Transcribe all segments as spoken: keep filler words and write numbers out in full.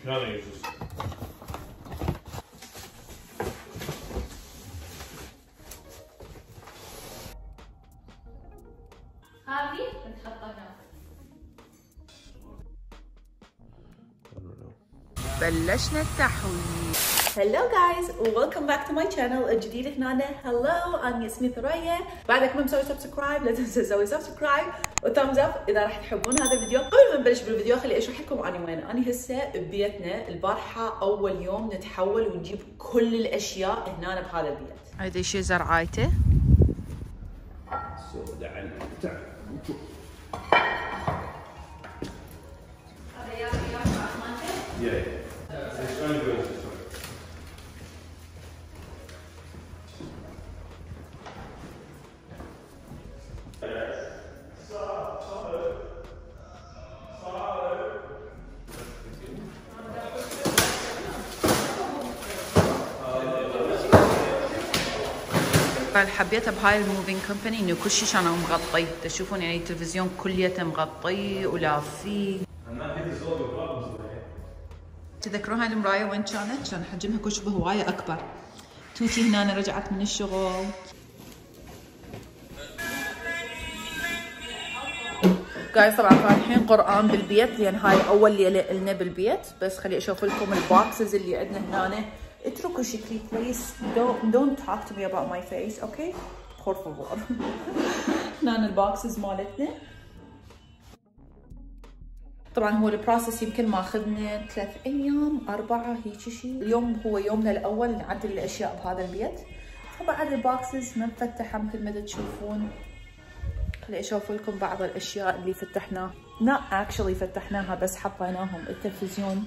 شلون يجوز؟ هذه بنحطها هنا. بلشنا التحويل. Hello guys, welcome back to my channel. الجديد هنا. Hello, أنا اسمي ثريا. بعدك ما مسوي سبسكرايب لا تنسى تسوي سبسكرايب وثامز اب إذا راح تحبون هذا الفيديو. قبل ما نبلش بالفيديو خلي أشرح لكم أنا وين. أنا هسه ببيتنا. البارحة أول يوم نتحول ونجيب كل الأشياء هنا بهذا البيت. هذا شي زرعايته. سود عن تعال نشوف. هذا يا يا مالته. يا يا. شلون يقول؟ حبيتها بهاي الموفينج كومباني انه كل شيء كان مغطي، تشوفون يعني التلفزيون كليته مغطي ولافيه. تذكرون هاي المرايه وين كانت؟ كان حجمها كشبه هوايه اكبر. توتي هنا رجعت من الشغل. جايز طبعا فاتحين قرآن بالبيت لان هاي اول ليله لنا بالبيت، بس خلي اشوف لكم البوكسز اللي عندنا هنا. اتركوا شكلي please. don't don't talk to me about my face, okay? por favor. هنا البوكسز مالتنا. طبعا هو البروسس يمكن ماخذنا ثلاث ايام اربعه هيك شيء. اليوم هو يومنا الاول نعدل الاشياء بهذا البيت. طبعا البوكسز ما مفتحه مثل ما تشوفون. خلي اشوف لكم بعض الاشياء اللي فتحناها. not actually فتحناها بس حطيناهم. التلفزيون.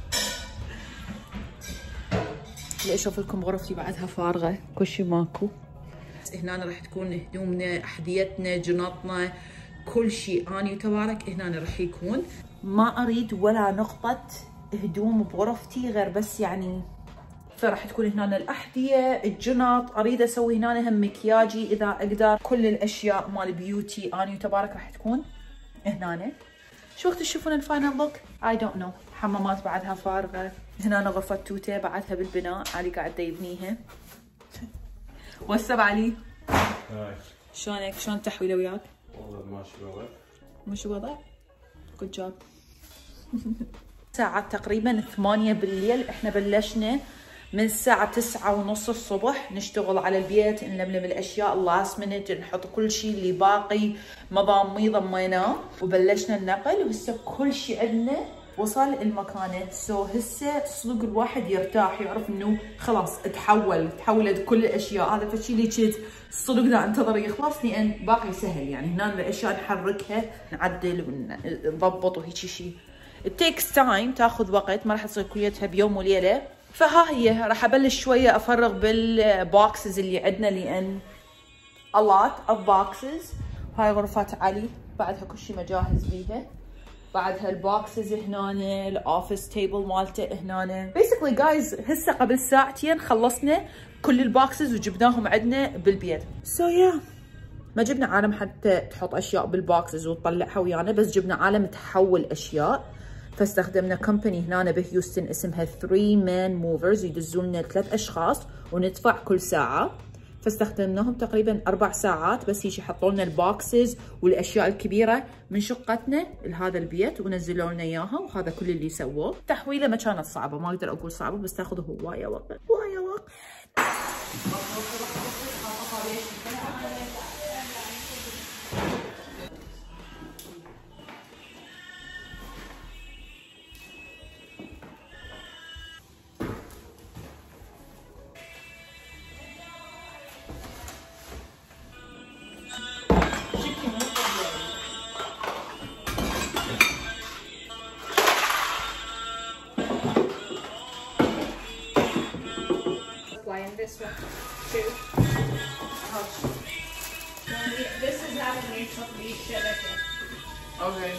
خلي اشوف لكم غرفتي بعدها فارغه كل شيء ماكو. هنا راح تكون هدومنا، احذيتنا، جنطنا، كل شيء اني وتبارك هنا راح يكون. ما اريد ولا نقطه هدوم بغرفتي غير بس يعني، فراح تكون هنا الاحذيه، الجنط، اريد اسوي هنا هم مكياجي اذا اقدر. كل الاشياء مال بيوتي اني وتبارك راح تكون هنا. شو وقت تشوفون الفاينل لوك؟ اي دونت نو. حمامات بعدها فارغه. هنا غرفه توته بعدها بالبناء، علي قاعد يبنيها. واتساب علي. هاي. شلونك؟ شلون التحويله وياك؟ والله ماشي الوضع. ماشي الوضع؟ جود جوب. ساعة تقريبا ثمانية بالليل. احنا بلشنا من الساعة تسعة ونص الصبح نشتغل على البيت، نلملم الاشياء اللاست مينت، نحط كل شيء اللي باقي مضامي ضميناه، وبلشنا النقل. وهسه كل شيء عندنا وصل المكانه. سو هسه صدق الواحد يرتاح، يعرف انه خلاص تحول تحولت كل الاشياء. هذا فشي اللي كنت صدق دا انتظر يخلص لان باقي سهل يعني. هنا الاشياء نحركها نعدل ونضبط وهيك شيء. it takes time، تاخذ وقت، ما راح تصير كليتها بيوم وليله. فها هي راح ابلش شويه افرغ بالبوكسز اللي عندنا لان a lot of boxes. هاي غرفات علي بعدها كل شيء مجهز بيها. بعدها البوكسز هنا، الاوفيس تيبل مالته هنا. basically guys هسه قبل ساعتين خلصنا كل البوكسز وجبناهم عندنا بالبيت. so yeah ما جبنا عالم حتى تحط اشياء بالبوكسز وتطلعها ويانا، بس جبنا عالم تحول اشياء. فاستخدمنا كمباني هنا بهيوستن اسمها three man movers، يدزون لنا ثلاث اشخاص وندفع كل ساعه. فاستخدمناهم تقريبا اربع ساعات بس هيك يحطوا لنا البوكسز والاشياء الكبيره من شقتنا لهذا البيت ونزلوا لنا اياها. وهذا كل اللي سووه. تحويله ما كانت صعبه، ما اقدر اقول صعبه، بس تاخذ هوايه وقت هوايه وقت. And this one too. Ouch. This is having me some deep shit at it. Okay.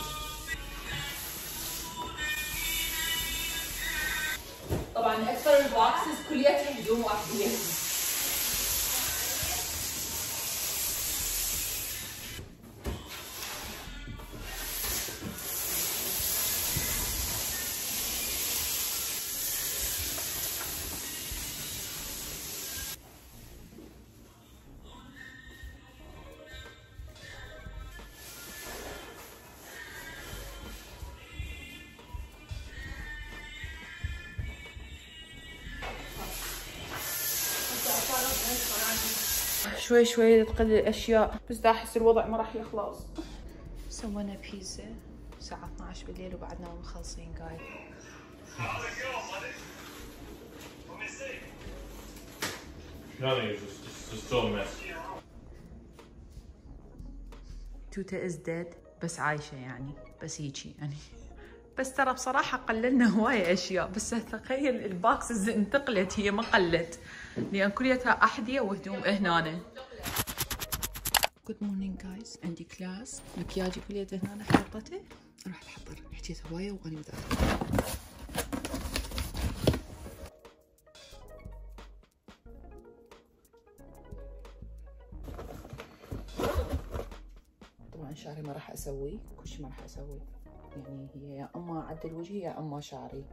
طبعا اكثر البوكسز كليتها هدوم واحذيه. شوي شوي تقل الاشياء، بس دا احس الوضع ما راح يخلص. سوينا بيتزا الساعة اثنعش بالليل وبعدنا مو مخلصين قايد. Nothing, it's just, it's just still a mess. توتا از ديد بس عايشة يعني، بس هيجي يعني. بس ترى بصراحة قللنا هواية أشياء، بس تخيل الباكسز انتقلت، هي ما قلت لأن كليتها أحذية وهدوم هنا. Good morning guys، عندي كلاس، مكياجي كليته هنا حطته، راح أحضر. حكيت هواية وأنا متأخرة. طبعا شعري ما راح أسوي، كل شيء ما راح أسوي، يعني هي يا اما اعدل وجهي يا اما شعري.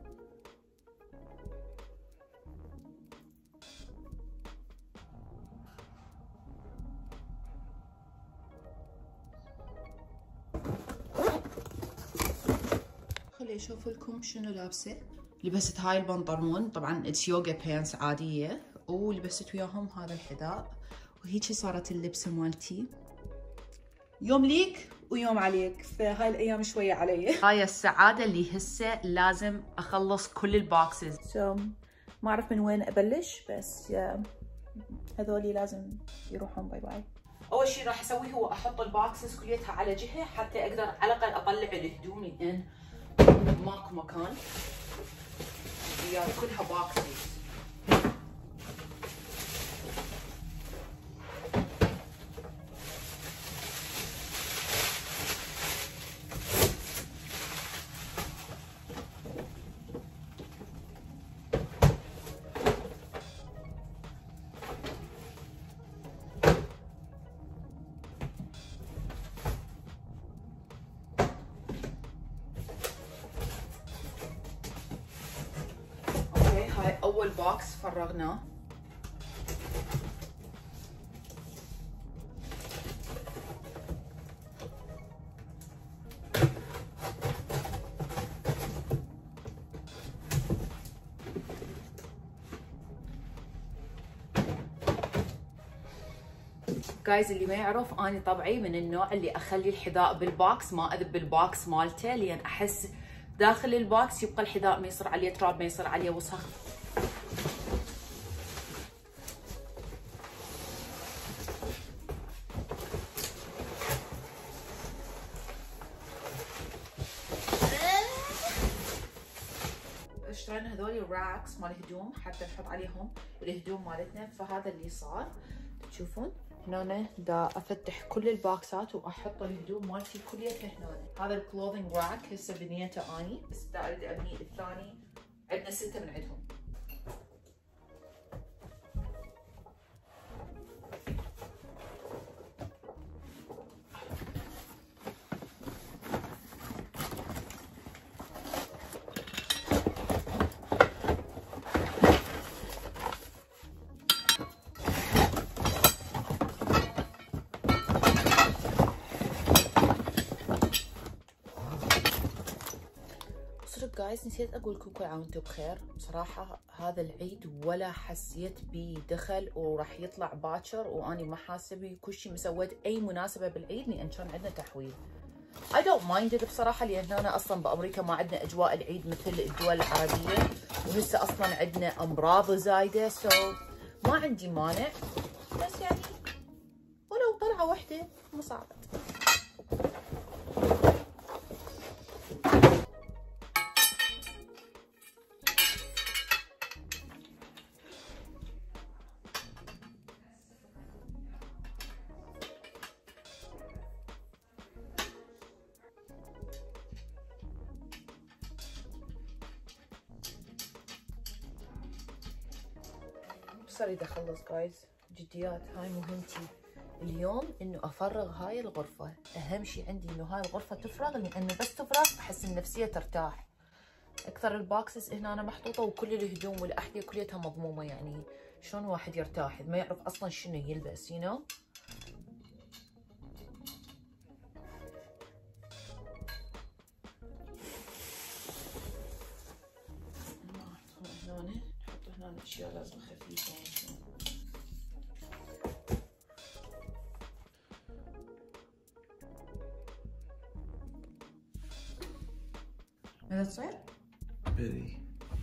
خلي اشوف لكم شنو لابسه. لبست هاي البنطلون، طبعا اتس يوغا بانس عاديه، ولبست وياهم هذا الحذاء، وهيجي صارت اللبسه مالتي. يوم ليك ويوم عليك، فهاي الايام شويه علي. هاي السعاده اللي هسه لازم اخلص كل البوكسز. سو so, ما اعرف من وين ابلش، بس هذولي لازم يروحون باي باي. اول شيء راح اسويه هو احط البوكسز كليتها على جهه حتى اقدر على الاقل اطلع الهدوم لان ماكو مكان. هي كلها بوكسز. هاي أول بوكس فرغناه. جايز اللي ما يعرف اني طبعي من النوع اللي اخلي الحذاء بالبوكس، ما اذب بالبوكس مالته، لان احس داخل البوكس يبقى الحذاء ما يصير عليه تراب، ما يصير عليه وسخ. اشترينا هذولي راكس مال هدوم حتى نحط عليهم الهدوم مالتنا، فهذا اللي صار. تشوفون هنا دا افتح كل الباكسات واحط الهدوم مالتي كليتها هنا. هذا الكلوذينج راك هسه بنيته اني، بس دا اريد ابني الثاني، عندنا سته من عندهم. جايز نسيت اقول لكم كل عام وانتم بخير. بصراحه هذا العيد ولا حسيت بيه دخل وراح يطلع باكر، واني ما حاسه بيه كل شيء مسويت اي مناسبه بالعيد لان كان عندنا تحويل. I don't mind it بصراحه، لان هنا اصلا بامريكا ما عندنا اجواء العيد مثل الدول العربيه، وهسه اصلا عندنا امراض زايده، سو so ما عندي مانع، بس يعني ولو طلعه واحده ما صعبت. بس اريد اخلص جايز جديات، هاي مهمتي اليوم انه افرغ هاي الغرفة. اهم شيء عندي انه هاي الغرفة تفرغ، لانه بس تفرغ بحس النفسية ترتاح. اكثر الباكسز هنا أنا محطوطة، وكل الهدوم والاحذية كليتها مضمومة، يعني شلون واحد يرتاح ما يعرف اصلا شنو يلبس، you know؟ هنا نحط هنا اشياء لازم خفيفة. ماذا تصير؟ بري.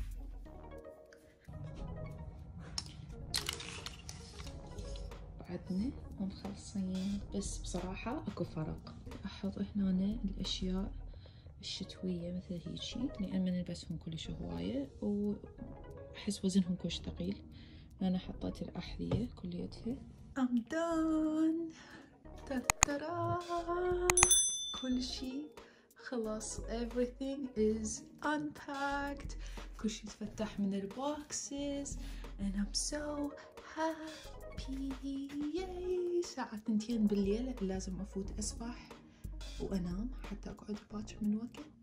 بعدنا مخلصين، بس بصراحة اكو فرق. احط هنا الاشياء الشتوية مثل هيجي لان ما نلبسهم كلش هواية واحس وزنهم كلش ثقيل. انا حطيت الاحذية كليتها. I'm done. ترى كل شي خلاص. everything is unpacked. كل شي تفتح من البوكسز and I'm so happy. ياي الساعة اثنتين بالليل لازم افوت اسبح وانام حتى اقعد باكر من وقت.